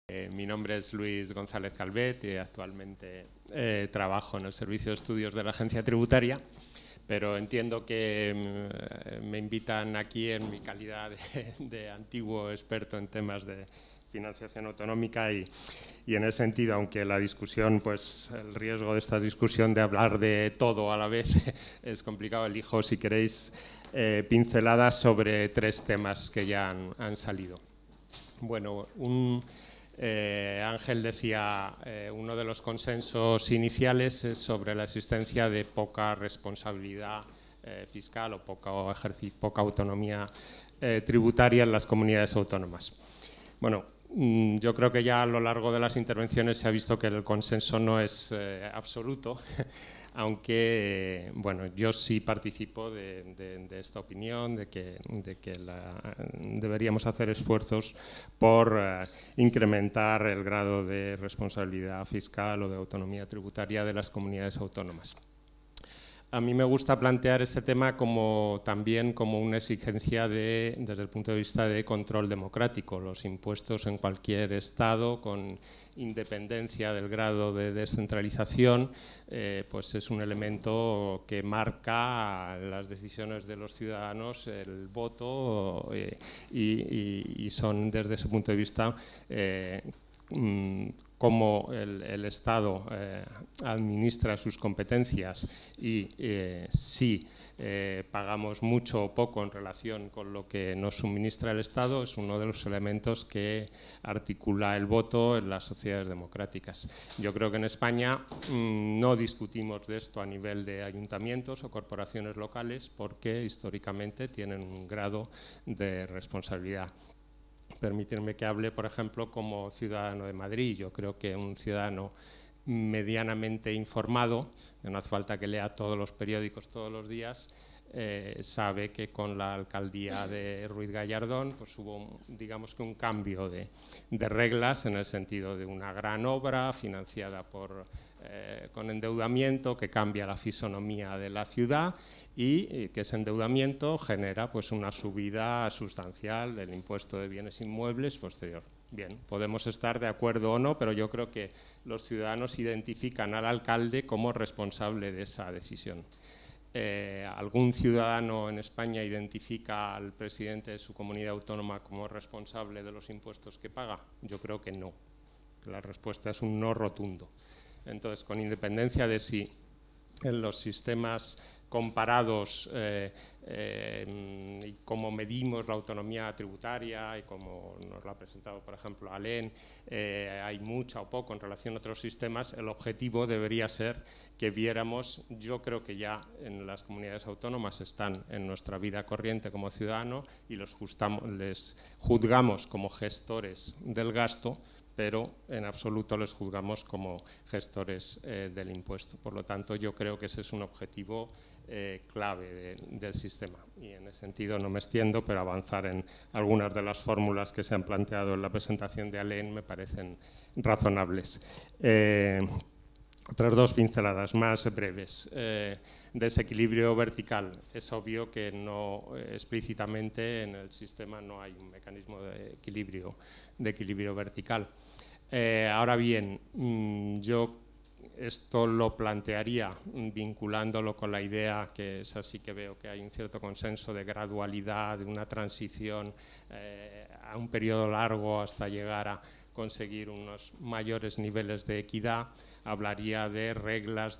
Mi nombre es Luis González Calvet y actualmente trabajo en el Servicio de Estudios de la Agencia Tributaria, pero entiendo que me invitan aquí en mi calidad de antiguo experto en temas de financiación autonómica y en ese sentido, aunque la discusión, pues el riesgo de esta discusión de hablar de todo a la vez es complicado, elijo, si queréis, pinceladas sobre tres temas que ya han salido. Bueno, Ángel decía, uno de los consensos iniciales es sobre la existencia de poca responsabilidad fiscal o poca autonomía tributaria en las comunidades autónomas. Bueno, yo creo que ya a lo largo de las intervenciones se ha visto que el consenso no es absoluto, aunque bueno, yo sí participo de esta opinión, de que deberíamos hacer esfuerzos por incrementar el grado de responsabilidad fiscal o de autonomía tributaria de las comunidades autónomas. A mí me gusta plantear este tema también como una exigencia desde el punto de vista de control democrático. Los impuestos en cualquier estado, con independencia del grado de descentralización, pues es un elemento que marca las decisiones de los ciudadanos, el voto, y son desde ese punto de vista cómo el Estado administra sus competencias y si pagamos mucho o poco en relación con lo que nos suministra el Estado, es uno de los elementos que articula el voto en las sociedades democráticas. Yo creo que en España no discutimos de esto a nivel de ayuntamientos o corporaciones locales porque históricamente tienen un grado de responsabilidad. Permitirme que hable, por ejemplo, como ciudadano de Madrid. Yo creo que un ciudadano medianamente informado, no hace falta que lea todos los periódicos todos los días, sabe que con la alcaldía de Ruiz Gallardón pues hubo, digamos que un cambio de reglas en el sentido de una gran obra financiada con endeudamiento que cambia la fisonomía de la ciudad y que ese endeudamiento genera pues una subida sustancial del impuesto de bienes inmuebles posterior. Bien, podemos estar de acuerdo o no, pero yo creo que los ciudadanos identifican al alcalde como responsable de esa decisión. ¿Algún ciudadano en España identifica al presidente de su comunidad autónoma como responsable de los impuestos que paga? Yo creo que no. La respuesta es un no rotundo. Entonces, con independencia de si en los sistemas comparados y cómo medimos la autonomía tributaria y como nos lo ha presentado, por ejemplo, Alain, hay mucha o poco en relación a otros sistemas, el objetivo debería ser que viéramos, yo creo que ya en las comunidades autónomas están en nuestra vida corriente como ciudadano y les juzgamos como gestores del gasto, pero en absoluto les juzgamos como gestores del impuesto. Por lo tanto, yo creo que ese es un objetivo clave del sistema. Y en ese sentido no me extiendo, pero avanzar en algunas de las fórmulas que se han planteado en la presentación de Alain me parecen razonables. Otras dos pinceladas más breves. Desequilibrio vertical. Es obvio que no explícitamente en el sistema no hay un mecanismo de equilibrio vertical. Ahora bien, yo esto lo plantearía vinculándolo con la idea, que es así que veo que hay un cierto consenso de gradualidad, de una transición a un periodo largo hasta llegar a conseguir unos mayores niveles de equidad. Hablaría de reglas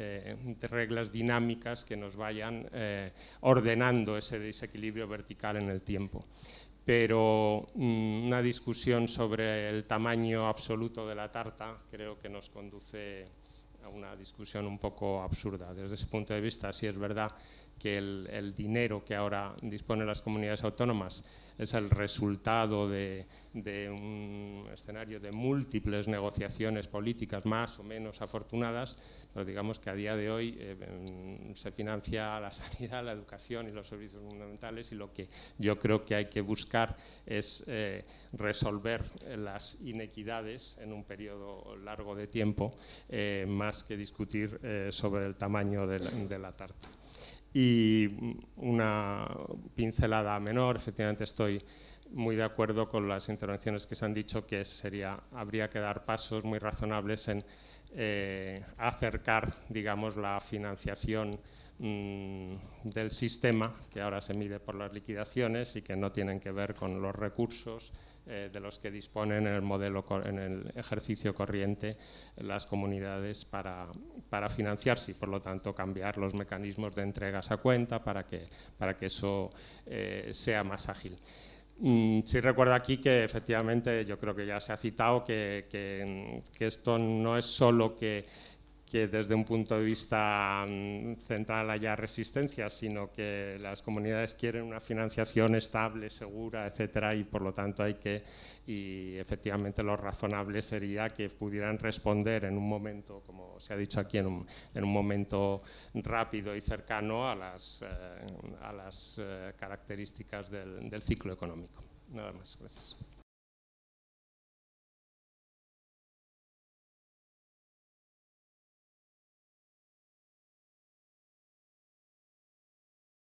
dinámicas que nos vayan ordenando ese desequilibrio vertical en el tiempo. Pero una discusión sobre el tamaño absoluto de la tarta creo que nos conduce a una discusión un poco absurda. Desde ese punto de vista, sí es verdad que el dinero que ahora disponen las comunidades autónomas es el resultado de un escenario de múltiples negociaciones políticas más o menos afortunadas, pero digamos que a día de hoy se financia la sanidad, la educación y los servicios fundamentales, y lo que yo creo que hay que buscar es resolver las inequidades en un periodo largo de tiempo, más que discutir sobre el tamaño de la tarta. Y una pincelada menor, efectivamente estoy muy de acuerdo con las intervenciones que se han dicho, que habría que dar pasos muy razonables en acercar, digamos, la financiación del sistema, que ahora se mide por las liquidaciones y que no tienen que ver con los recursos de los que disponen en el modelo, en el ejercicio corriente las comunidades para financiarse, y por lo tanto cambiar los mecanismos de entregas a cuenta para que eso sea más ágil. Sí recuerdo aquí que efectivamente yo creo que ya se ha citado que esto no es solo que desde un punto de vista central haya resistencia, sino que las comunidades quieren una financiación estable, segura, etcétera, y por lo tanto y efectivamente lo razonable sería que pudieran responder en un momento, como se ha dicho aquí, en un momento rápido y cercano a las características del ciclo económico. Nada más, gracias.